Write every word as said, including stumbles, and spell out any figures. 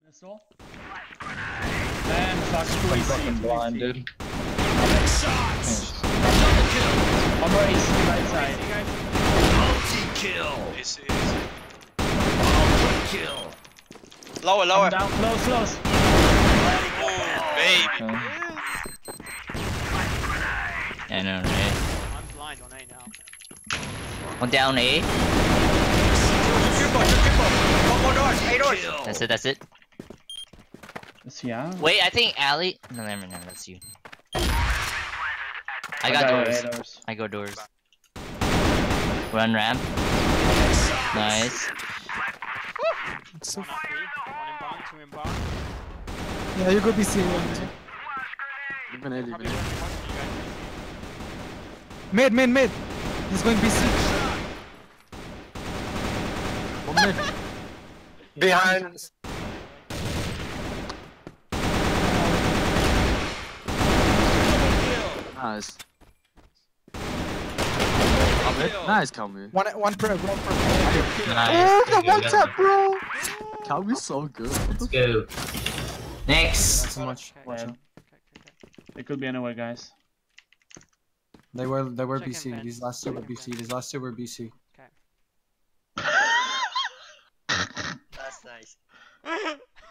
Missile. Man, fuck, I'm fucking blind, dude. Shots! One more A C right side. Multi-kill! A C, A C. Multi-kill! Lower, lower. Come down, close, close. Oh, baby. Okay. Yeah, no, right? I'm blind on A now. One down A. Triple, triple. One more doors, eight doors. Kill. That's it, that's it. Is he out? Wait, I think Ali. No, never mind, that's you. I I got got doors. A doors. I go doors. Run ramp. Nice. One up B, one in barn, two in barn. Yeah, you could be seeing one. Even Ed, even Probably Ed. one in one, you guys. Mid, mid, mid. He's going B C. One minute. Behind. Nice. Nice, Calmy. One, one pro, one pro. Nice. Oh, one tap, bro. Calmy's so good. Let's go. Next. Not so much. Okay. Watch Yeah. out. Okay, okay, It could be anywhere, guys. They were, they were Check B C. and These fence. last two were Check B and C. fence. These last two were B C. okay. That's nice.